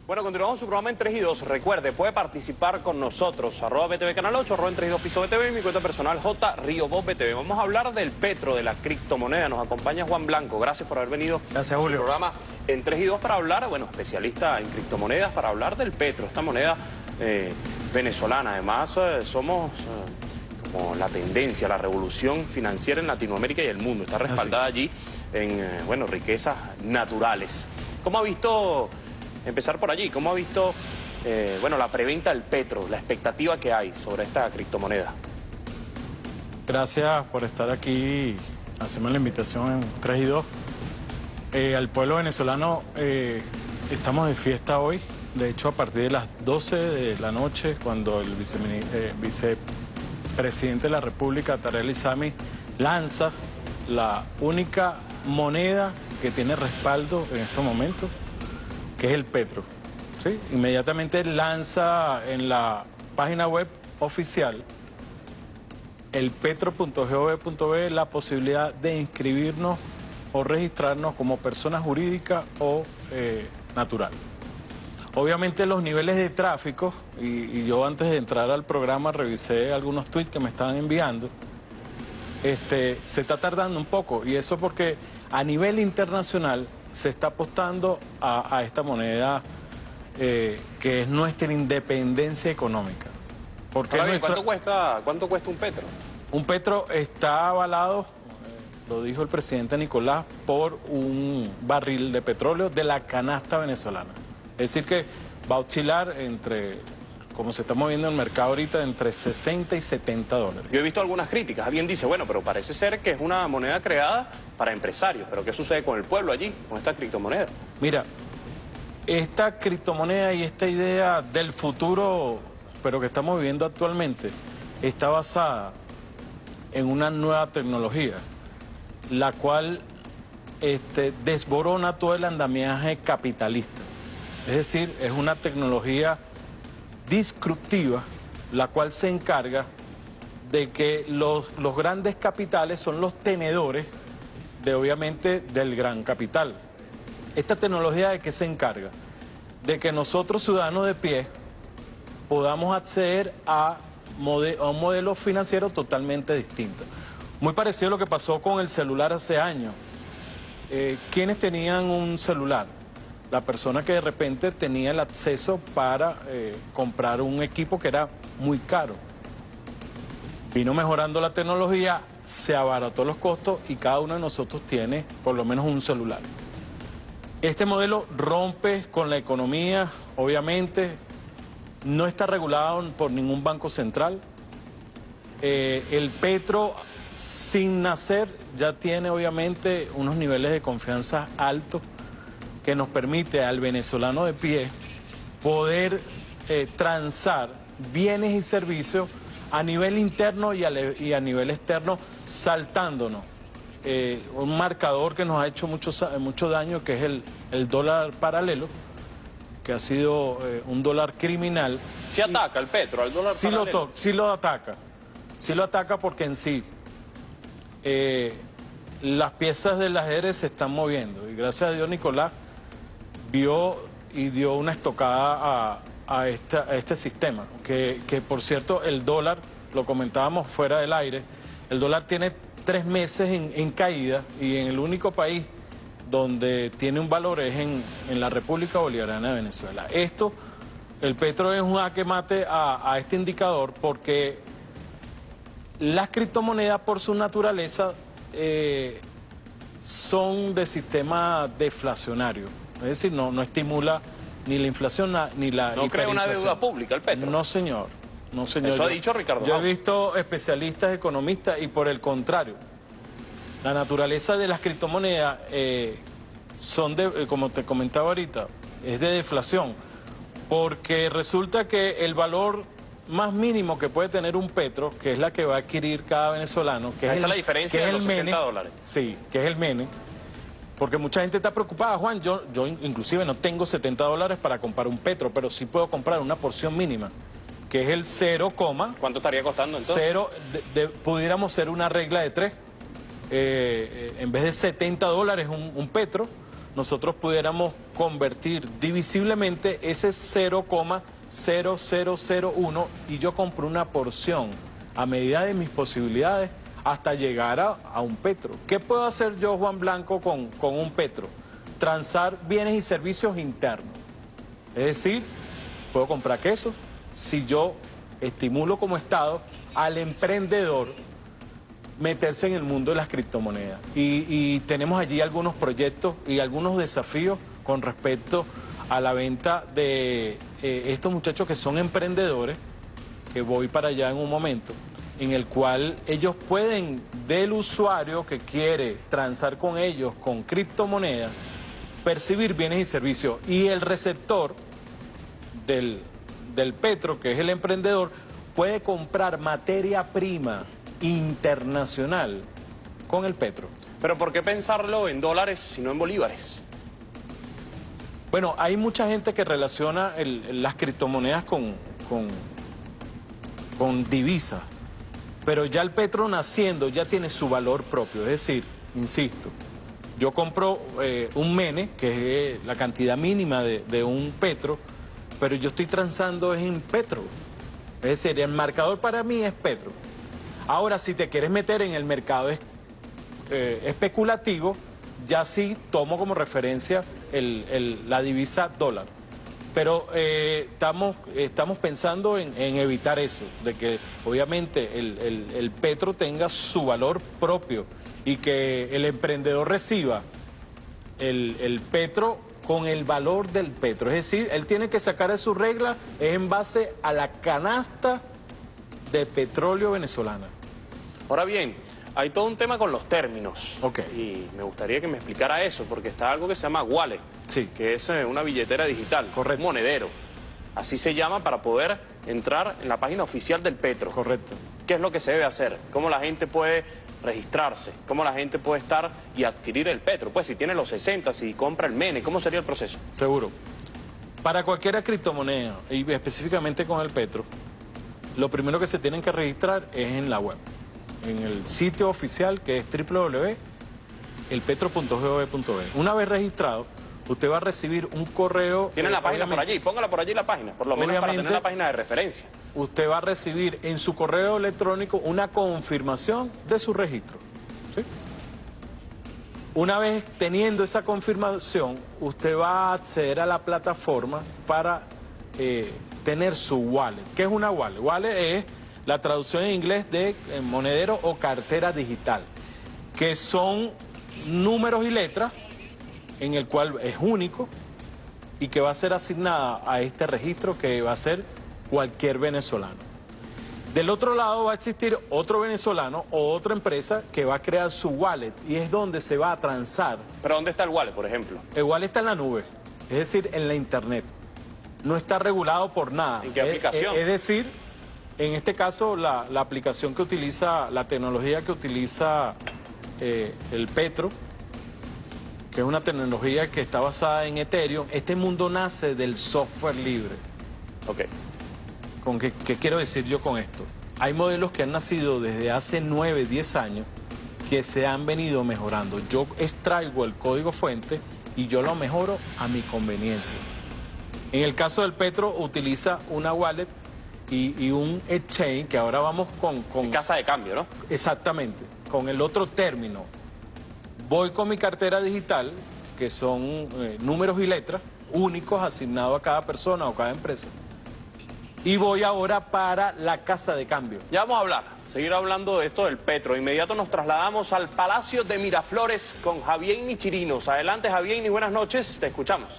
Bueno, continuamos su programa en 3 y 2. Recuerde, puede participar con nosotros, @BTV Canal 8, en 3 y 2 Piso BTV y mi cuenta personal JRioBob BTV. Vamos a hablar del petro, de la criptomoneda. Nos acompaña Juan Blanco. Gracias por haber venido. Gracias, Julio. A su programa en 3 y 2 para hablar, bueno, especialista en criptomonedas, para hablar del petro, esta moneda venezolana. Además, somos como la tendencia, la revolución financiera en Latinoamérica y el mundo. Está respaldada allí en, bueno, riquezas naturales. ¿Cómo ha visto... Empezar por allí, ¿cómo ha visto bueno, la preventa del petro, la expectativa que hay sobre esta criptomoneda? Gracias por estar aquí, hacemos la invitación en 3 y 2. Al pueblo venezolano estamos de fiesta hoy, de hecho a partir de las 12 de la noche, cuando el vicepresidente de la República, Tarek El Aissami, lanza la única moneda que tiene respaldo en estos momentos, que es el petro, ¿sí? Inmediatamente lanza en la página web oficial, el petro.gov.be, la posibilidad de inscribirnos o registrarnos como persona jurídica o natural. Obviamente los niveles de tráfico, y yo antes de entrar al programa revisé algunos tweets que me estaban enviando, se está tardando un poco, y eso porque a nivel internacional se está apostando a esta moneda que es nuestra independencia económica. Porque Ahora bien, ¿cuánto cuesta un petro? Un petro está avalado, lo dijo el presidente Nicolás, por un barril de petróleo de la canasta venezolana. Es decir que va a oscilar entre, como se está moviendo el mercado ahorita, entre 60 y 70 dólares. Yo he visto algunas críticas. Alguien dice, bueno, pero parece ser que es una moneda creada para empresarios. ¿Pero qué sucede con el pueblo allí, con esta criptomoneda? Mira, esta criptomoneda y esta idea del futuro, pero que estamos viviendo actualmente, está basada en una nueva tecnología, la cual desborona todo el andamiaje capitalista. Es decir, es una tecnología disruptiva, la cual se encarga de que los grandes capitales son los tenedores de, obviamente, del gran capital. ¿Esta tecnología de qué se encarga? De que nosotros, ciudadanos de pie, podamos acceder a un modelo financiero totalmente distinto. Muy parecido a lo que pasó con el celular hace años. ¿Quiénes tenían un celular? La persona que de repente tenía el acceso para comprar un equipo que era muy caro. Vino mejorando la tecnología, se abarató los costos y cada uno de nosotros tiene por lo menos un celular. Este modelo rompe con la economía, obviamente, no está regulado por ningún banco central. El petro, sin nacer, ya tiene obviamente unos niveles de confianza altos, que nos permite al venezolano de pie poder transar bienes y servicios a nivel interno y a nivel externo, saltándonos un marcador que nos ha hecho mucho daño, que es el dólar paralelo, que ha sido un dólar criminal. ¿Sí ataca el petro al dólar paralelo? Sí lo ataca porque en sí las piezas del ajedrez se están moviendo, y gracias a Dios Nicolás vio y dio una estocada a este sistema, que por cierto el dólar, lo comentábamos fuera del aire, el dólar tiene 3 meses en caída, y en el único país donde tiene un valor es en la República Bolivariana de Venezuela. El petro es un jaque mate a este indicador, porque las criptomonedas por su naturaleza son de sistema deflacionario. Es decir, no estimula ni la inflación ni la ¿No crea una deuda pública el petro? No, señor. No, señor. Eso ha dicho Ricardo. Yo he visto especialistas economistas y por el contrario, la naturaleza de las criptomonedas son como te comentaba ahorita, es de deflación, porque resulta que el valor más mínimo que puede tener un petro, que es la que va a adquirir cada venezolano, que esa es la diferencia de los 60 dólares. Sí, que es el MENE. Porque mucha gente está preocupada, Juan, yo inclusive no tengo 70 dólares para comprar un petro, pero sí puedo comprar una porción mínima, que es el 0, ¿cuánto estaría costando entonces? Pudiéramos ser una regla de 3. En vez de 70 dólares un petro, nosotros pudiéramos convertir divisiblemente ese 0,0001 y yo compro una porción a medida de mis posibilidades hasta llegar a un petro. ¿Qué puedo hacer yo, Juan Blanco, con un petro? Transar bienes y servicios internos. Es decir, puedo comprar queso si yo estimulo como Estado al emprendedor meterse en el mundo de las criptomonedas. Y tenemos allí algunos proyectos y algunos desafíos con respecto a la venta de estos muchachos que son emprendedores, que voy para allá en un momento, en el cual ellos pueden, del usuario que quiere transar con ellos con criptomonedas, percibir bienes y servicios. Y el receptor del petro, que es el emprendedor, puede comprar materia prima internacional con el petro. Pero ¿por qué pensarlo en dólares y no en bolívares? Bueno, hay mucha gente que relaciona las criptomonedas con divisas, pero ya el petro naciendo ya tiene su valor propio. Es decir, insisto, yo compro un mene, que es la cantidad mínima de un petro, pero yo estoy transando en petro. Es decir, el marcador para mí es petro. Ahora, si te quieres meter en el mercado especulativo, ya sí tomo como referencia la divisa dólar. Pero estamos pensando en evitar eso, de que obviamente el petro tenga su valor propio y que el emprendedor reciba el petro con el valor del petro. Es decir, él tiene que sacar de su regla en base a la canasta de petróleo venezolana. Ahora bien, hay todo un tema con los términos. Ok. Y me gustaría que me explicara eso, porque está algo que se llama wallet, Sí. que es una billetera digital, Correcto. un monedero. Así se llama para poder entrar en la página oficial del petro. Correcto. ¿Qué es lo que se debe hacer? ¿Cómo la gente puede registrarse? ¿Cómo la gente puede estar y adquirir el petro? Pues si tiene los 60, si compra el mene, ¿cómo sería el proceso? Seguro. Para cualquier criptomoneda, y específicamente con el petro, lo primero que se tienen que registrar es en la web, en el sitio oficial, que es www.elpetro.gov.be. Una vez registrado, usted va a recibir un correo. Tienen la página por allí, póngala por allí la página, por lo menos para tener la página de referencia. Usted va a recibir en su correo electrónico una confirmación de su registro. ¿Sí? Una vez teniendo esa confirmación, usted va a acceder a la plataforma para tener su wallet. ¿Qué es una wallet? Wallet es la traducción en inglés de monedero o cartera digital, que son números y letras en el cual es único y que va a ser asignada a este registro que va a ser cualquier venezolano. Del otro lado va a existir otro venezolano o otra empresa que va a crear su wallet y es donde se va a transar. ¿Pero dónde está el wallet, por ejemplo? El wallet está en la nube, es decir, en la internet. No está regulado por nada. ¿En qué aplicación? Es decir, en este caso la aplicación que utiliza, la tecnología que utiliza el petro, que es una tecnología que está basada en Ethereum. Este mundo nace del software libre. Ok. ¿Qué quiero decir yo con esto? Hay modelos que han nacido desde hace 9, 10 años que se han venido mejorando. Yo extraigo el código fuente y yo lo mejoro a mi conveniencia. En el caso del petro utiliza una wallet y un exchange, que ahora vamos con casa de cambio, ¿no? Exactamente, con el otro término. Voy con mi cartera digital, que son números y letras únicos asignados a cada persona o cada empresa. Y voy ahora para la casa de cambio. Ya vamos a seguir hablando de esto del petro. De inmediato nos trasladamos al Palacio de Miraflores con Javieini Chirinos. Adelante, Javieini, buenas noches, te escuchamos.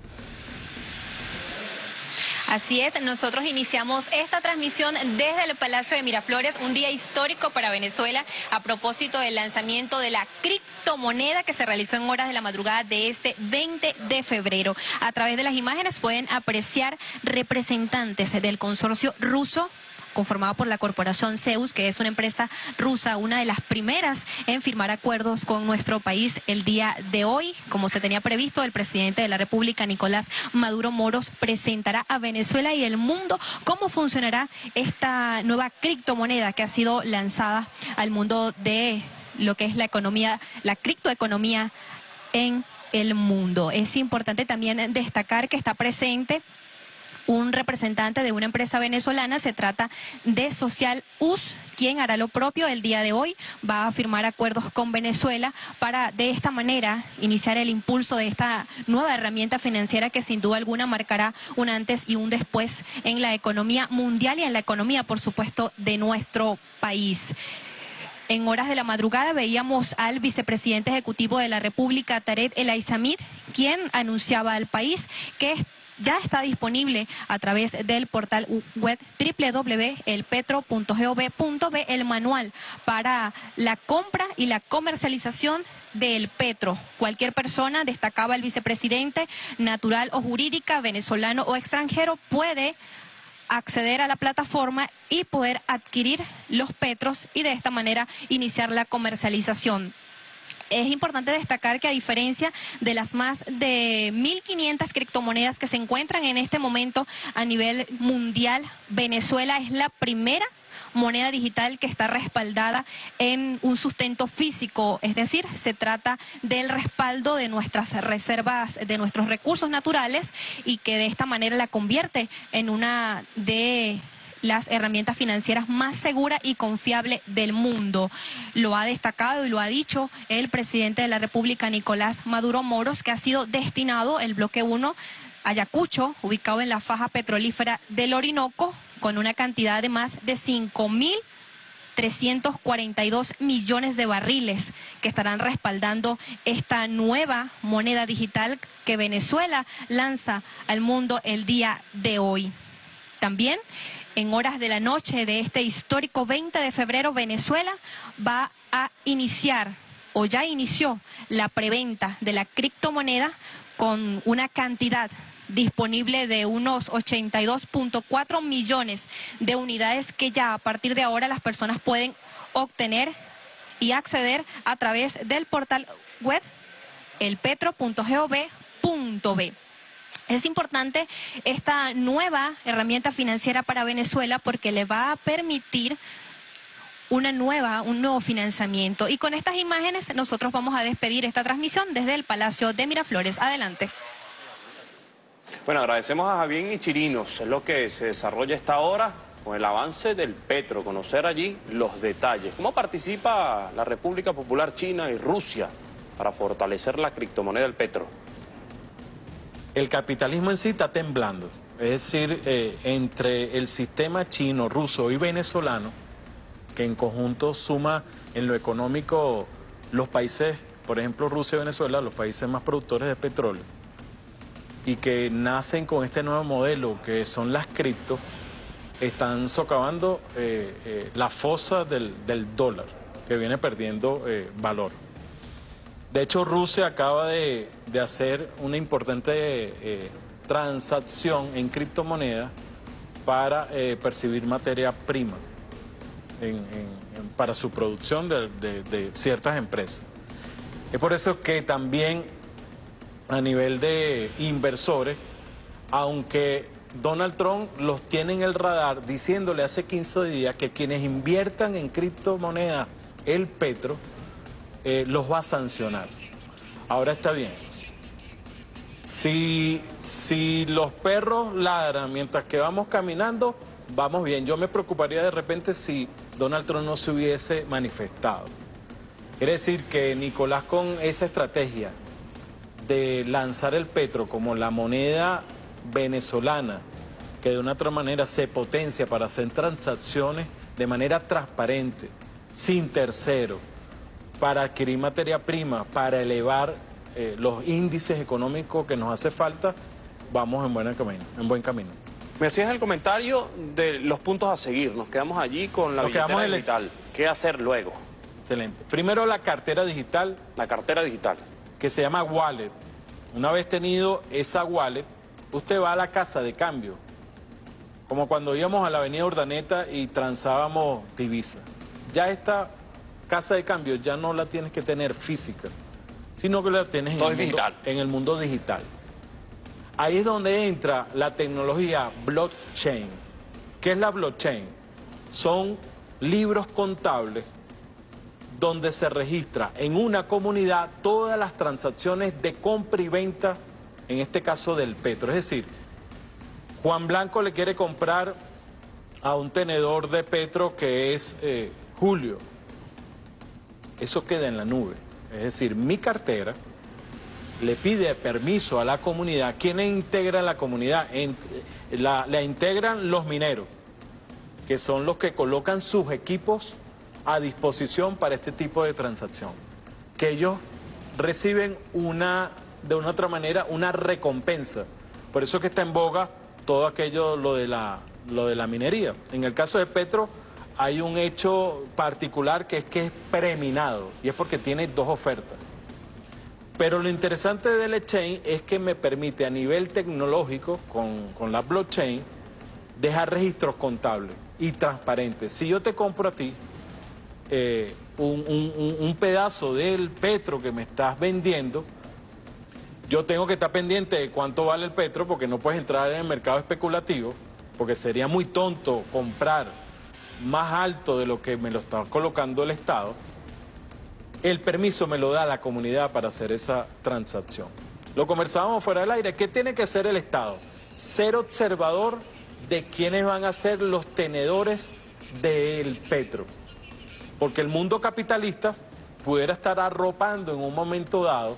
Así es, nosotros iniciamos esta transmisión desde el Palacio de Miraflores, un día histórico para Venezuela a propósito del lanzamiento de la criptomoneda que se realizó en horas de la madrugada de este 20 de febrero. A través de las imágenes pueden apreciar representantes del consorcio ruso conformado por la corporación Zeus, que es una empresa rusa, una de las primeras en firmar acuerdos con nuestro país el día de hoy. Como se tenía previsto, el presidente de la República, Nicolás Maduro Moros, presentará a Venezuela y el mundo cómo funcionará esta nueva criptomoneda que ha sido lanzada al mundo de lo que es la economía, la criptoeconomía en el mundo. Es importante también destacar que está presente un representante de una empresa venezolana. Se trata de Social US, quien hará lo propio el día de hoy. Va a firmar acuerdos con Venezuela para de esta manera iniciar el impulso de esta nueva herramienta financiera que sin duda alguna marcará un antes y un después en la economía mundial y en la economía, por supuesto, de nuestro país. En horas de la madrugada veíamos al vicepresidente ejecutivo de la República, Tarek El Aizamid, quien anunciaba al país que ya está disponible a través del portal web www.elpetro.gov.be el manual para la compra y la comercialización del petro. Cualquier persona, destacaba el vicepresidente, natural o jurídica, venezolano o extranjero, puede acceder a la plataforma y poder adquirir los petros y de esta manera iniciar la comercialización. Es importante destacar que a diferencia de las más de 1.500 criptomonedas que se encuentran en este momento a nivel mundial, Venezuela es la primera moneda digital que está respaldada en un sustento físico, es decir, se trata del respaldo de nuestras reservas, de nuestros recursos naturales, y que de esta manera la convierte en una de las herramientas financieras más segura y confiable del mundo. Lo ha destacado y lo ha dicho el presidente de la República, Nicolás Maduro Moros, que ha sido destinado el bloque 1 Ayacucho, ubicado en la faja petrolífera del Orinoco, con una cantidad de más de 5.342 millones de barriles que estarán respaldando esta nueva moneda digital que Venezuela lanza al mundo el día de hoy. También, en horas de la noche de este histórico 20 de febrero, Venezuela va a iniciar, o ya inició, la preventa de la criptomoneda con una cantidad disponible de unos 82.4 millones de unidades que ya a partir de ahora las personas pueden obtener y acceder a través del portal web elpetro.gov.be. Es importante esta nueva herramienta financiera para Venezuela porque le va a permitir un nuevo financiamiento. Y con estas imágenes nosotros vamos a despedir esta transmisión desde el Palacio de Miraflores. Adelante. Bueno, agradecemos a Javier y Chirinos. Es lo que se desarrolla esta hora con el avance del petro, conocer allí los detalles. ¿Cómo participa la República Popular China y Rusia para fortalecer la criptomoneda del petro? El capitalismo en sí está temblando, es decir, entre el sistema chino, ruso y venezolano, que en conjunto suma en lo económico los países, por ejemplo Rusia y Venezuela, los países más productores de petróleo, y que nacen con este nuevo modelo que son las cripto, están socavando la fosa del dólar, que viene perdiendo valor. De hecho, Rusia acaba de hacer una importante transacción en criptomonedas para percibir materia prima para su producción de ciertas empresas. Es por eso que también a nivel de inversores, aunque Donald Trump los tiene en el radar diciéndole hace 15 días que quienes inviertan en criptomonedas, el petro, los va a sancionar. Ahora está bien. Si los perros ladran mientras que vamos caminando, vamos bien. Yo me preocuparía de repente si Donald Trump no se hubiese manifestado. Quiere decir que Nicolás, con esa estrategia de lanzar el petro como la moneda venezolana, que de una otra manera se potencia para hacer transacciones de manera transparente, sin terceros, para adquirir materia prima, para elevar los índices económicos que nos hace falta, vamos en buen camino. Me hacías el comentario de los puntos a seguir. Nos quedamos allí con la billetera digital. ¿Qué hacer luego? Excelente. Primero la cartera digital. La cartera digital. Que se llama wallet. Una vez tenido esa wallet, usted va a la casa de cambio. Como cuando íbamos a la avenida Urdaneta y transábamos divisa. Ya esta casa de cambio ya no la tienes que tener física, sino que la tienes en el mundo digital. Ahí es donde entra la tecnología blockchain. ¿Qué es la blockchain? Son libros contables donde se registra en una comunidad todas las transacciones de compra y venta, en este caso del petro. Es decir, Juan Blanco le quiere comprar a un tenedor de petro que es Julio. Eso queda en la nube. Es decir, mi cartera le pide permiso a la comunidad. ¿Quiénes integran la comunidad? La integran los mineros, que son los que colocan sus equipos a disposición para este tipo de transacción. Que ellos reciben de una u otra manera una recompensa. Por eso que está en boga todo aquello, lo de la minería. En el caso de Petro hay un hecho particular que es preminado, y es porque tiene dos ofertas. Pero lo interesante del exchange es que me permite a nivel tecnológico, con la blockchain, dejar registros contables y transparentes. Si yo te compro a ti un pedazo del petro que me estás vendiendo, yo tengo que estar pendiente de cuánto vale el petro, porque no puedes entrar en el mercado especulativo, porque sería muy tonto comprar más alto de lo que me lo está colocando el Estado. El permiso me lo da la comunidad para hacer esa transacción. Lo conversábamos fuera del aire. ¿Qué tiene que hacer el Estado? Ser observador de quiénes van a ser los tenedores del petro. Porque el mundo capitalista pudiera estar arropando en un momento dado,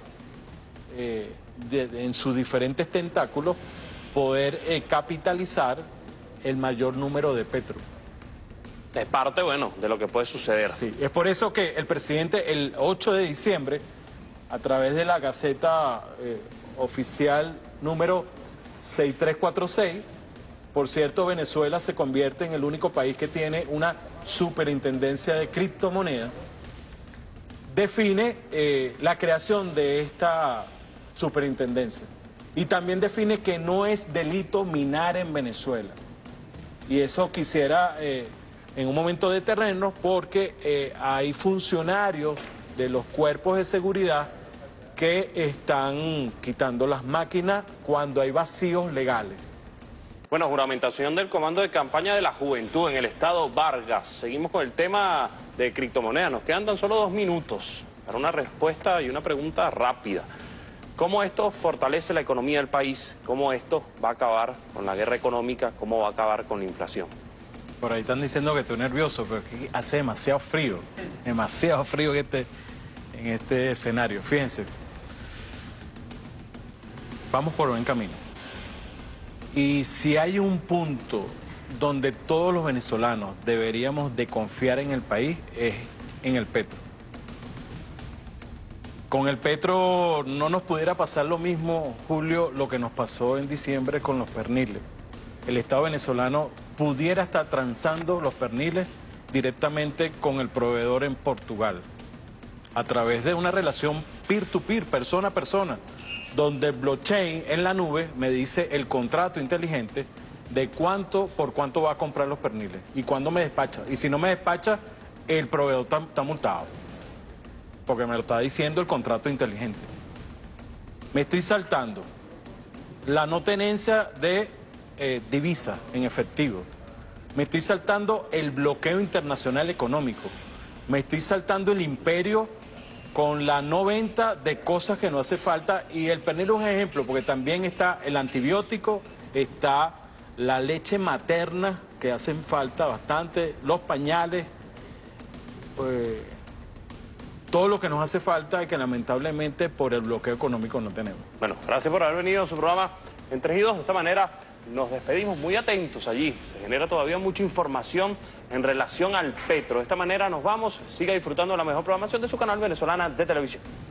en sus diferentes tentáculos, poder capitalizar el mayor número de petro. Es parte, bueno, de lo que puede suceder. Sí, es por eso que el presidente el 8 de diciembre, a través de la Gaceta Oficial número 6346, por cierto, Venezuela se convierte en el único país que tiene una superintendencia de criptomonedas, define la creación de esta superintendencia. Y también define que no es delito minar en Venezuela. Y eso quisiera... en un momento de terreno, porque hay funcionarios de los cuerpos de seguridad que están quitando las máquinas cuando hay vacíos legales. Bueno, juramentación del Comando de Campaña de la Juventud en el estado Vargas. Seguimos con el tema de criptomonedas. Nos quedan tan solo 2 minutos para una respuesta y una pregunta rápida. ¿Cómo esto fortalece la economía del país? ¿Cómo esto va a acabar con la guerra económica? ¿Cómo va a acabar con la inflación? Por ahí están diciendo que estoy nervioso, pero aquí hace demasiado frío en este escenario. Fíjense, vamos por buen camino. Y si hay un punto donde todos los venezolanos deberíamos de confiar en el país, es en el petro. Con el petro no nos pudiera pasar lo mismo, Julio, lo que nos pasó en diciembre con los perniles. El Estado venezolano pudiera estar transando los perniles directamente con el proveedor en Portugal, a través de una relación peer-to-peer, persona a persona, donde el blockchain en la nube me dice el contrato inteligente de por cuánto va a comprar los perniles y cuándo me despacha. Y si no me despacha, el proveedor está multado, porque me lo está diciendo el contrato inteligente. Me estoy saltando la no tenencia de divisa en efectivo. Me estoy saltando el bloqueo internacional económico. Me estoy saltando el imperio con la no venta de cosas que no hace falta. Y el pernil es un ejemplo, porque también está el antibiótico, está la leche materna, que hacen falta bastante, los pañales, todo lo que nos hace falta y que lamentablemente por el bloqueo económico no tenemos. Bueno, gracias por haber venido a su programa Entre Ejidos. De esta manera nos despedimos muy atentos allí. Se genera todavía mucha información en relación al petro. De esta manera nos vamos. Siga disfrutando de la mejor programación de su canal Venezolana de Televisión.